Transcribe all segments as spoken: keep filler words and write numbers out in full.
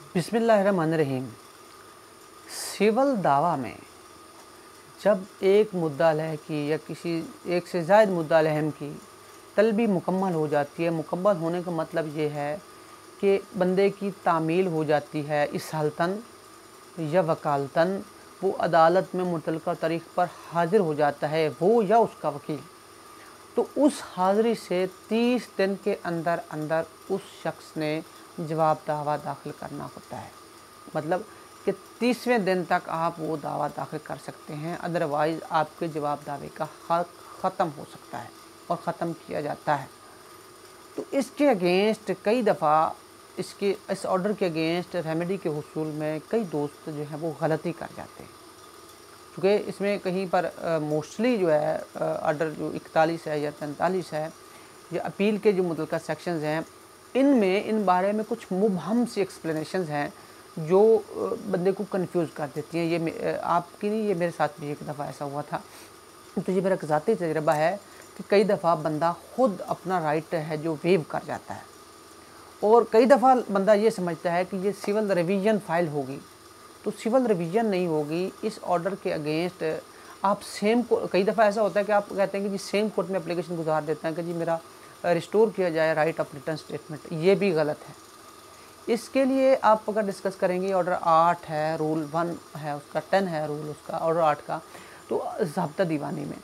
बिस्मिल्लाहिर्रहमानिर्रहीम। सिविल दावा में जब एक मुद्दा लहम की या किसी एक से ज़ायद मुद्दा लहम की तलबी मुकम्मल हो जाती है, मुकम्मल होने का मतलब ये है कि बंदे की तामील हो जाती है इसहालतन या वकालतन, वो अदालत में मुतल्लिका तारीख़ पर हाज़िर हो जाता है, वो या उसका वकील। तो उस हाज़िरी से तीस दिन के अंदर अंदर उस शख्स ने जवाब दावा दाखिल करना होता है। मतलब कि तीसवें दिन तक आप वो दावा दाखिल कर सकते हैं, अदरवाइज़ आपके जवाब दावे का हक़ ख़त्म हो सकता है और ख़त्म किया जाता है। तो इसके अगेंस्ट कई दफ़ा इसके इस ऑर्डर के अगेंस्ट रेमेडी के हुसूल में कई दोस्त जो हैं वो गलती कर जाते हैं, क्योंकि इसमें कहीं पर मोस्टली जो है ऑर्डर जो इकतालीस है या तैंतालीस है या अपील के जो मुतल्लिका सेक्शंस हैं, इनमें इन बारे में कुछ मुबहम सी एक्सप्लेनेशंस हैं जो बंदे को कंफ्यूज कर देती हैं। ये आपकी नहीं, ये मेरे साथ भी एक दफ़ा ऐसा हुआ था। तो ये मेरा ज़ाती तजुर्बा है कि कई दफ़ा बंदा ख़ुद अपना राइट है जो वेव कर जाता है, और कई दफ़ा बंदा ये समझता है कि ये सिविल रिवीजन फ़ाइल होगी। तो सिविल रिवीजन नहीं होगी। इस ऑर्डर के अगेंस्ट आप सेम को कई दफ़ा ऐसा होता है कि आप कहते हैं कि जी सेम कोर्ट में एप्लीकेशन गुजार देते हैं कि जी मेरा रिस्टोर किया जाए राइट ऑफ रिटर्न स्टेटमेंट। ये भी गलत है। इसके लिए आप अगर डिस्कस करेंगे, ऑर्डर आठ है, रूल वन है उसका, टेन है रूल उसका, ऑर्डर आठ का, तो ज़ाब्ता दीवानी में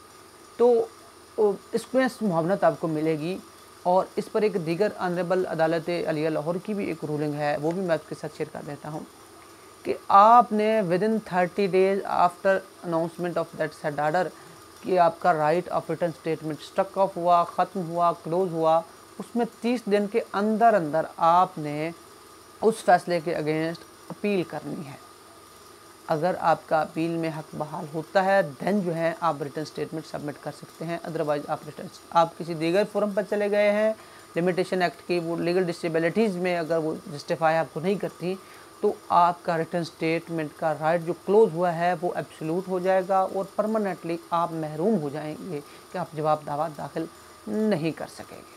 तो इसमें मुआवनत आपको मिलेगी। और इस पर एक दीगर ऑनरेबल अदालत अलिया लाहौर की भी एक रूलिंग है, वो भी मैं आपके साथ शेयर कर देता हूँ कि आपने within thirty days after announcement of that said order कि आपका right off return statement stuck off हुआ, ख़त्म हुआ, क्लोज़ हुआ, उसमें तीस दिन के अंदर अंदर आपने उस फैसले के अगेंस्ट अपील करनी है। अगर आपका अपील में हक बहाल होता है दैन जो है आप रिटर्न स्टेटमेंट सबमिट कर सकते हैं, अदरवाइज़ आप रिटर्न आप किसी दीगर फोरम पर चले गए हैं, लिमिटेशन एक्ट की वो लीगल डिसेबिलिटीज़ में अगर वो जस्टिफाई आपको नहीं करती, तो आपका रिटर्न स्टेटमेंट का राइट जो क्लोज़ हुआ है वो एब्सोल्यूट हो जाएगा और परमानेंटली आप महरूम हो जाएंगे कि आप जवाब दावा दाखिल नहीं कर सकेंगे।